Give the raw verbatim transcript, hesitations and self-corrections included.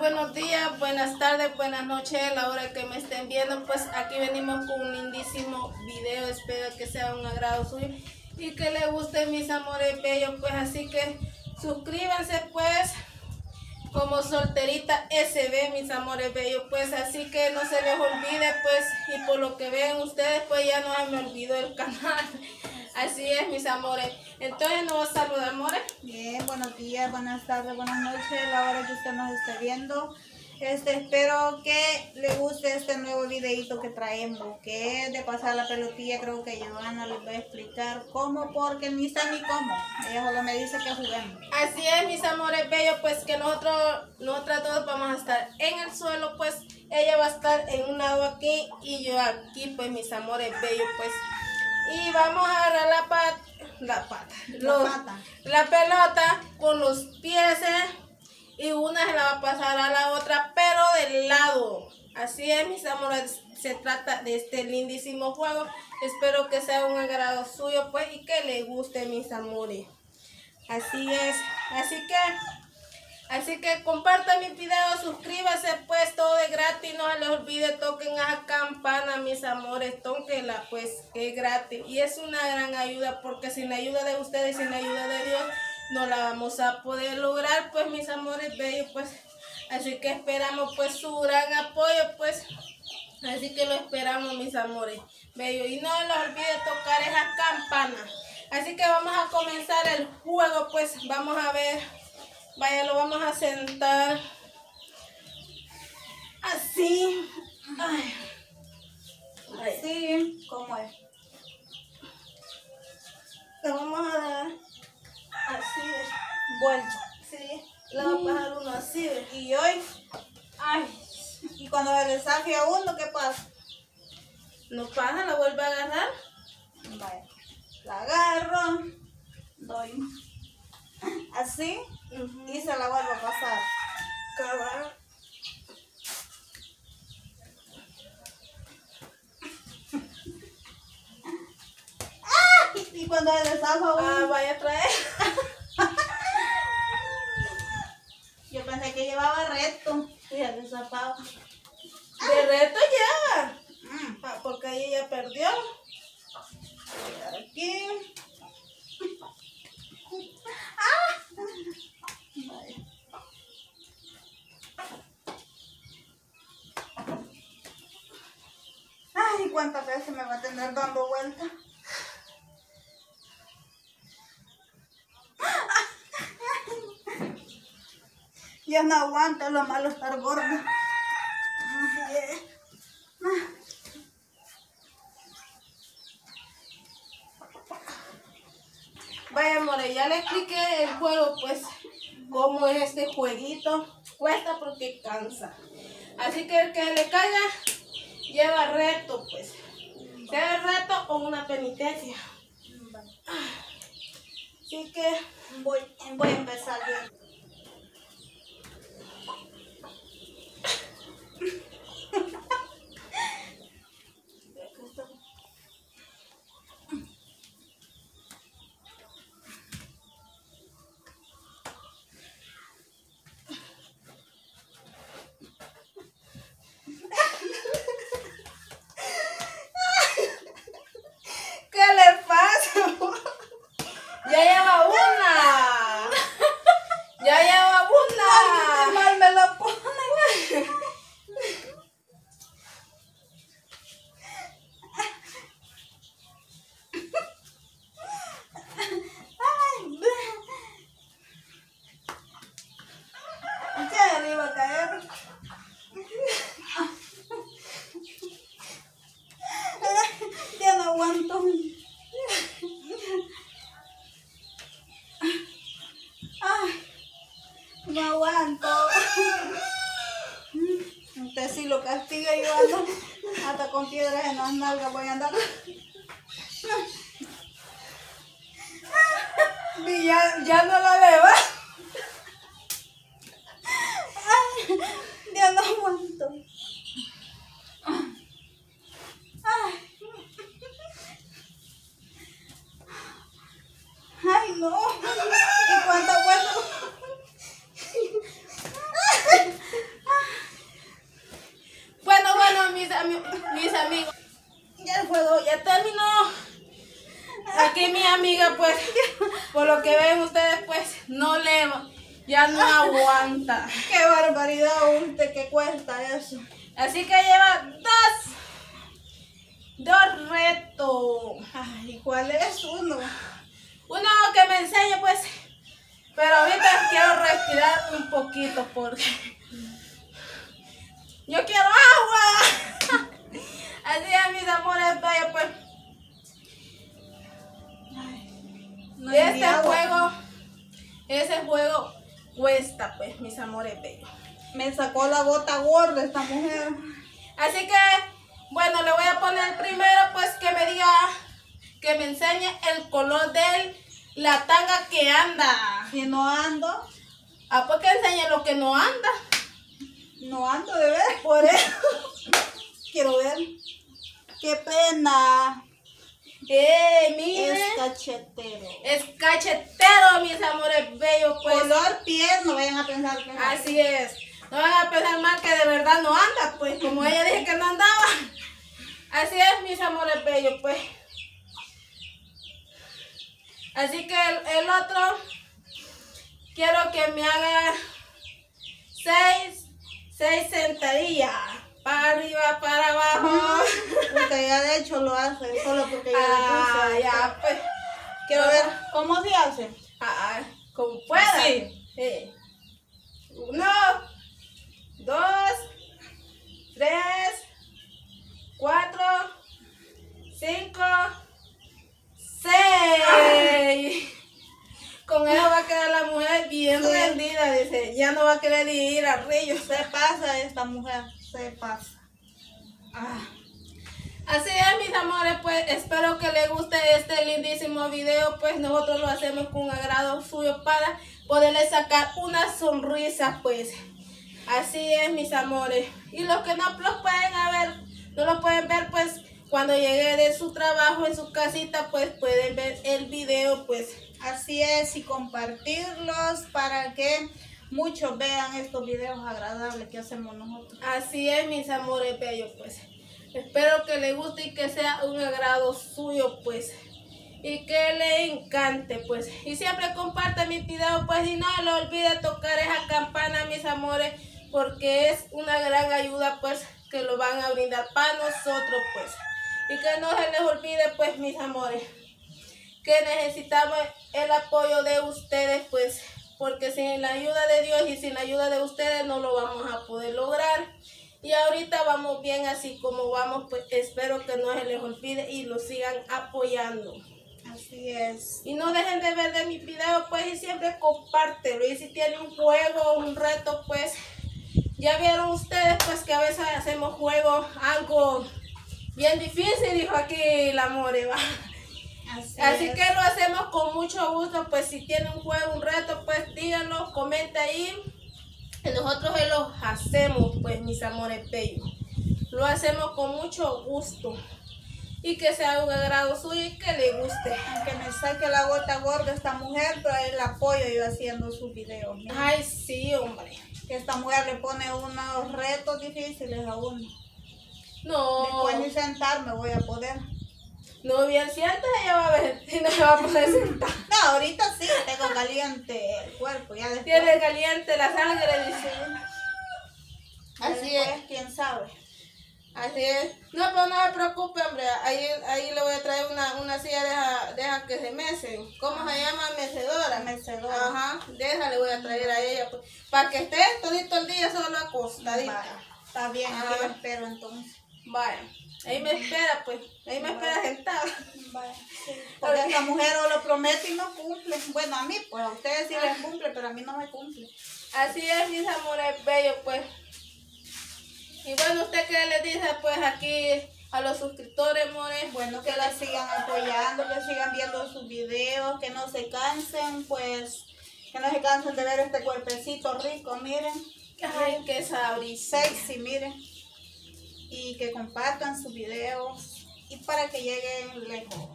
buenos días, buenas tardes, buenas noches, a la hora que me estén viendo. Pues aquí venimos con un lindísimo video. Espero que sea un agrado suyo y que les guste, mis amores bellos. Pues así que suscríbanse pues como Solterita S B, mis amores bellos. Pues así que no se les olvide pues, y por lo que ven ustedes pues ya no se me olvidó el canal. Así es, mis amores. Entonces nos saluda, amores. Bien, buenos días, buenas tardes, buenas noches, a la hora que usted nos esté viendo. Este, espero que le guste este nuevo videito que traemos, que es de pasar la pelotilla. Creo que Johanna les va a explicar cómo, porque ni sabe ni cómo. Ella solo me dice que juguemos. Así es, mis amores bellos, pues que nosotros, nosotras todos vamos a estar en el suelo. Pues ella va a estar en un lado aquí y yo aquí, pues mis amores bellos, pues. Y vamos a agarrar la pata, la pata, los, la, pata. la pelota con los pies, ¿eh? Y una se la va a pasar a la otra, pero del lado. Así es, mis amores, se trata de este lindísimo juego. Espero que sea un agrado suyo, pues, y que le guste, mis amores. Así es, así que... Así que compartan mis videos, suscríbanse pues, todo de gratis, no se les olvide, toquen a la campana, mis amores, tóquenla pues, que es gratis. Y es una gran ayuda, porque sin la ayuda de ustedes, sin la ayuda de Dios, no la vamos a poder lograr, pues mis amores bellos, pues. Así que esperamos pues su gran apoyo, pues. Así que lo esperamos, mis amores bellos. Y no les olvide tocar esa campana. Así que vamos a comenzar el juego, pues vamos a ver. Vaya, lo vamos a sentar así. Ay. Así, ¿cómo es? Le vamos a dar así, Vuelta. sí. Le va a pasar uno así. Y hoy, ay, y cuando se le saque a uno, ¿qué pasa? No pasa, la vuelve a agarrar. Vaya, la agarro, doy así, uh-huh, y se la vuelvo a pasar. Cabal. ¡Ah! Y cuando se le saca a uno, Ah, vaya a traer. yo pensé que llevaba reto, fíjate, el zapato. De reto ya. Mm. Porque ahí ella perdió. Aquí. ¡Ah! Ay, ¿cuántas veces me va a tener dando vuelta? Ya no aguanto, lo malo estar gorda. Vaya, amores, ya le expliqué el juego, pues, cómo es este jueguito. Cuesta porque cansa. Así que el que le caiga, lleva reto, pues. Sea reto o una penitencia. Así que voy, voy a empezar bien. ya lleva una. Ya lleva una. Ay, mal me la pone. Ay, ya le iba a caer. Ya no aguanto. No aguanto. Usted sí lo castiga, yo ando hasta con piedras en las nalgas voy a andar. Y ya, ya no la leva. Ay, ya no aguanto. Ay, ay no. ¿Y cuánto aguanto? por lo que ven ustedes, pues no le, ya no aguanta. Qué barbaridad, usted, ¿qué cuesta eso? Así que lleva dos, dos retos. Ay, ¿cuál es uno? Uno que me enseñe, pues, pero ahorita quiero respirar un poquito porque yo quiero agua. Así es, mis amores bellos, pues. No Y hay este ni agua. juego, ese juego cuesta, pues, mis amores bellos. Me sacó la gota gorda esta mujer. Así que, bueno, le voy a poner primero, pues, que me diga, que me enseñe el color de la tanga que anda. Si no ando, Ah, pues que enseñe lo que no anda. no ando de ver, por eso. Quiero ver. Qué pena. ¡Eh, mire! Es cachetero. Es cachetero, mis amores bellos, pues. Color piel, no vayan a pensar que es Así es. No van a pensar mal que de verdad no anda, pues, como ella dije que no andaba. Así es, mis amores bellos, pues. Así que el, el otro, quiero que me haga seis, seis sentadillas. Para arriba, para abajo. Porque ya de hecho lo hace, solo porque yo Ah, le puse. ya, pues. Quiero ver cómo se hace. Ah, como pueda. Sí. Sí. Uno, dos, tres, cuatro, cinco, seis. Con eso va a quedar la mujer bien Sí. rendida, dice. Ya no va a querer ni ir al río. Se pasa esta mujer, se pasa. Ah. Así es, mis amores, pues espero que les guste este lindísimo video, pues nosotros lo hacemos con agrado suyo para poderle sacar una sonrisa, pues. Así es, mis amores. Y los que no los pueden ver, no lo pueden ver, pues cuando llegue de su trabajo en su casita, pues pueden ver el video, pues. Así es, y compartirlos para que muchos vean estos videos agradables que hacemos nosotros. Así es, mis amores bellos, pues. Espero que les guste y que sea un agrado suyo, pues. Y que le encante, pues. Y siempre comparte mis videos, pues. Y no le olvide tocar esa campana, mis amores, porque es una gran ayuda, pues, que lo van a brindar para nosotros, pues. Y que no se les olvide, pues, mis amores, que necesitamos el apoyo de ustedes, pues, porque sin la ayuda de Dios y sin la ayuda de ustedes no lo vamos a poder lograr. Y ahorita vamos bien así como vamos, pues espero que no se les olvide y lo sigan apoyando. Así es. Y no dejen de ver de mis videos, pues, y siempre compártelo. Y si tienen un juego, un reto, pues, ya vieron ustedes, pues, que a veces hacemos juegos, algo bien difícil, dijo aquí la More, va. Así, Así es. que lo hacemos con mucho gusto, pues si tienen un juego, un reto, pues díganlo, comenta ahí. Y nosotros se los hacemos, pues mis amores bellos. Lo hacemos con mucho gusto. Y que sea un agrado suyo y que le guste. Aunque me saque la gota gorda esta mujer, pero ahí la apoyo yo haciendo sus videos. Mira, Ay, sí, hombre. que esta mujer le pone unos retos difíciles a uno. No, Después ni sentar me voy a poder. no bien sientes, ella va a ver si no se va a poder sentar. No, ahorita sí, tengo caliente el cuerpo, ya después. Tiene caliente la sangre, dice. Así después, es. quién sabe. Así es. No, pero no se preocupe, hombre. Ahí, ahí le voy a traer una, una silla de esas de esa que se mecen. ¿Cómo se llama? Mecedora. Mecedora. Ajá. De esa le voy a traer a ella. Pues, para que esté todito el día solo acostadita. Vaya, está bien, Ajá. aquí lo espero entonces. Vaya. Ahí me espera, pues. Ahí me espera sentada. Vaya, sí. Porque esta mujer o lo promete y no cumple. Bueno, a mí, pues a ustedes sí les cumple, pero a mí no me cumple. Así es, mis amores bellos, pues. Y bueno, ¿usted qué le dice, pues, aquí a los suscriptores, amores? Bueno, que la sigan apoyando, que sigan viendo sus videos, que no se cansen, pues, que no se cansen de ver este cuerpecito rico, miren. Ay, qué sabrisa. Sexy, miren. Y que compartan sus videos y para que lleguen lejos.